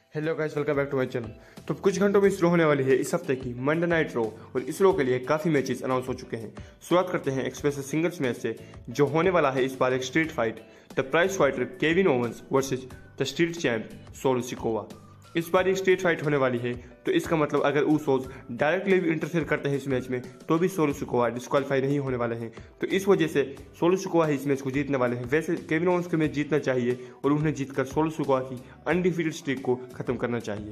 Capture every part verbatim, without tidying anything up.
Hello guys, welcome back to my channel. तो कुछ घंटों में शुरू होने वाली है इस हफ्ते की मंडे नाइट रॉ और इस रॉ के लिए काफी मैचेस अनाउंस हो चुके हैं। शुरुआत करते हैं एक स्पेशल सिंगल्स मैच से जो होने वाला है इस बार एक street fight, the prize fighter Kevin Owens versus the street champ Solo Sikoa. इस बार एक स्ट्रीट फाइट होने वाली है, तो इसका मतलब अगर ऊसोस डायरेक्टली भी इंटरफेयर करते हैं इस मैच में तो भी सोलो सिकोवा डिस्क्वालीफाई नहीं होने वाले हैं। तो इस वजह से सोलो सिकोवा ही इस मैच को जीतने वाले हैं। वैसे केविन ओवंस को मैच जीतना चाहिए और उन्हें जीतकर सोलो सिकोवा की अनडिफीटेड स्ट्रीक को खत्म करना चाहिए।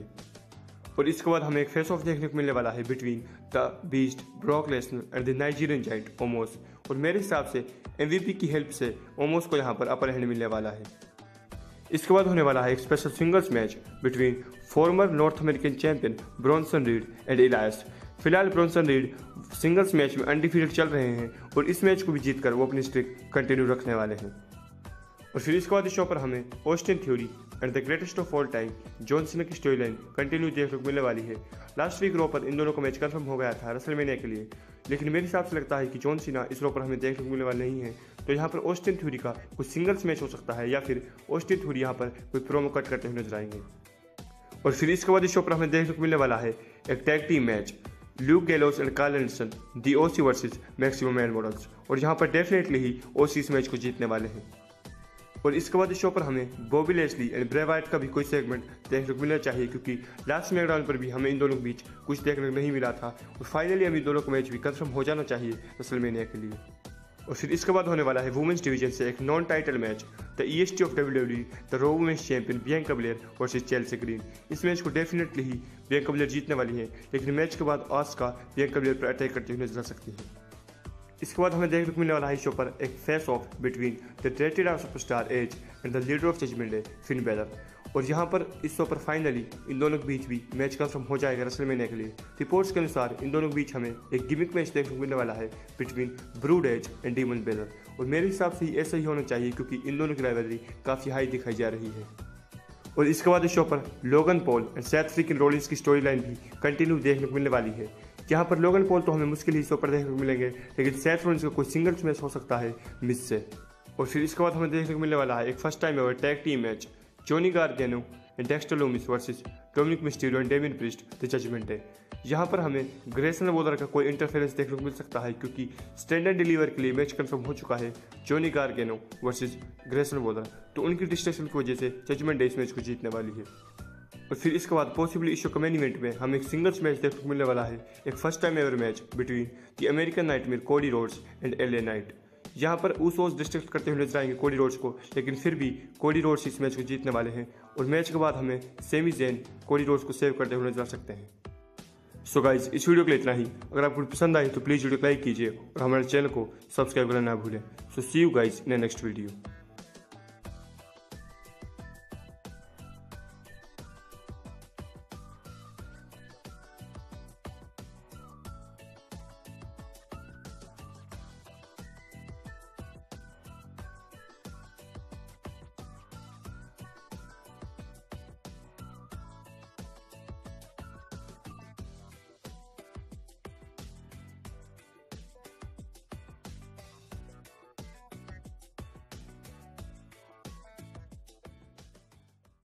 और इसके बाद हमें एक फेस ऑफ देखने को मिलने वाला है between the beast Brock Lesnar and the Nigerian giant Omos. और मेरे हिसाब से एमवीपी की हेल्प से ओमोस को यहाँ पर अपर हैंड मिलने वाला है। इसके बाद होने वाला है एक special singles match between former North American champion Bronson Reed and Elias. फिलहाल ब्रॉन्सन रीड सिंगल्स मैच में अनडिफीटेड चल रहे हैं और इस मैच को भी जीतकर वो अपनी स्ट्रिक कंटिन्यू रखने वाले हैं। और फिर इसके बाद इस शो पर हमें Austin Theory and the greatest of all time John Cena की स्टोरी लाइन कंटिन्यू देखने को मिलने वाली है। लास्ट वीक रो पर इन दोनों का मैच कंफर्म हो गया था रेसलमेनिया के लिए, लेकिन मेरे हिसाब से लगता है कि जॉन सीना इस रो पर हमें देखने को मिलने वाला नहीं है। तो यहाँ पर ऑस्टिन थ्योरी का कुछ सिंगल्स मैच हो सकता है या फिर ऑस्टिन थ्योरी यहाँ पर कोई प्रोमो कट करते हुए नजर आएंगे। और फिर इसके बाद इस शो पर हमें देखने को मिलने वाला है एक tag team match, Luke Gallows and Karl Anderson the OC versus maximum man models. और यहाँ पर डेफिनेटली ही ओसी इस मैच को जीतने वाले हैं। और इसके बाद इस शो पर हमें Bobby Lashley and Bray Wyatt का भी कोई सेगमेंट देखने को मिलना चाहिए, क्योंकि लास्ट स्मैकडाउन पर भी हमें इन दोनों के बीच कुछ देखने को नहीं मिला था। और फाइनली हमें इन दोनों का मैच भी कंफर्म हो जाना चाहिए रेसलमेनिया के लिए। और फिर इसके बाद होने वाला है वुमेन्स डिवीजन से एक non title match, the EST of WWE the Raw women's champion Bianca Belair versus Chelsea Green. इस मैच को डेफिनेटली ही बियांका ब्लेयर जीतने वाली है, लेकिन मैच के बाद आस्का बियांका ब्लेयर पर अटैक करते हुए नजर आ सकती है। इसके बाद हमें देखने को मिलने वाला है शो पर एक face off between the dreaded superstar Edge and the leader of Judgment Day Finn Balor. और यहाँ पर इस शो पर फाइनली इन दोनों के बीच भी मैच कंफर्म हो जाएगा रेसलमेनिया के लिए। रिपोर्ट्स के अनुसार इन दोनों के बीच हमें एक गिमिक मैच देखने को मिलने वाला है between Brood Edge and Demon Balor. और मेरे हिसाब से ऐसा ही होना चाहिए, क्योंकि इन दोनों की राइवलरी काफ़ी हाई दिखाई जा रही है। और इसके बाद इस शो पर Logan Paul and Seth Freakin Rollins की स्टोरी लाइन भी कंटिन्यू देखने को मिलने वाली है। यहाँ पर लोगन पॉल तो हमें मुश्किल ही शो पर देखने को मिलेंगे, लेकिन सेथ रॉलिंस का कोई सिंगल्स मैच हो सकता है मिस से। और फिर इसके बाद हमें देखने को मिलने वाला है एक first time ever tag team match, Johnny Gargano and Dexter Lumis versus Dominik Mysterio and Damian Priest the Judgment Day. यहाँ पर हमें ग्रेसन वॉलर का कोई इंटरफेरेंस देखने को मिल सकता है, क्योंकि स्टैंडर्ड डिलीवर के लिए मैच कंफर्म हो चुका है Johnny Gargano versus Grayson Waller. तो उनकी डिस्ट्रैक्शन की वजह से जजमेंट डे इस मैच को जीतने वाली है। और फिर इसके बाद पॉसिबली इस शो के मेन इवेंट में हमें एक सिंगल्स मैच देखने को मिलने वाला है, एक first time ever match between the American Nightmare Cody Rhodes and LA Knight. यहाँ पर ऊसोस डिस्ट्रैक्ट करते हुए नजर आएंगे कोडी रोड्स को, लेकिन फिर भी कोडी रोड्स इस मैच को जीतने वाले हैं। और मैच के बाद हमें सेमी ज़ेन कोडी रोड्स को सेव करते हुए नजर आ सकते हैं। सो गाइज, इस वीडियो के लिए इतना ही। अगर आपको पसंद आई तो प्लीज़ वीडियो को लाइक कीजिए और हमारे चैनल को सब्सक्राइब करना ना भूलें। So see you guys in next video.